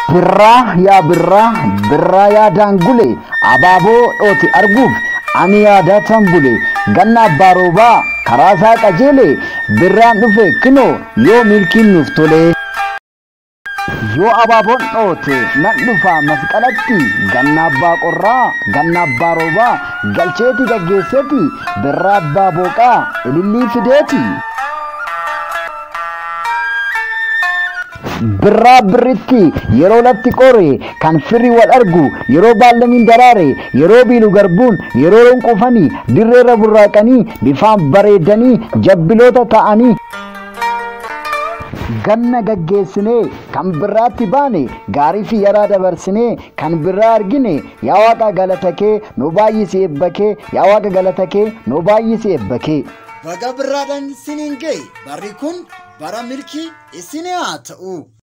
birraa yaa daangule abaaboo dhooti arguuf ani yaadatan bule ganna abbaa roobaa karaa isaa qajeele birraan dhufe kinoo yoo milkiin nuuf tole. Yoo abaaboon dhoote nan dhufa masqalatti ganna abbaa qorraa ganna abbaa roobaa galcheeti gaggeesseti birraa abbaa booqaa ilillii fideeti. Birraa birritti yeroo latti qore kan firri wal argu yeroo baallamiin daraare yeroo biilu garbuun yeroo ronqufanii dirreerra burraaqanii bifaan bareedanii jabbiloota ta'anii. Ganna gaggeessine kan birraatti baane gaarii fi yaraa dabarsine kan birraa argine yaa waaqa galata kee nu baay'isee eebbakee yaa waaqa galata kee nu baay'isee eebbakee. Baga birraadhaan isiniin ga'e barri kun bara milkii isinii haa ta'u.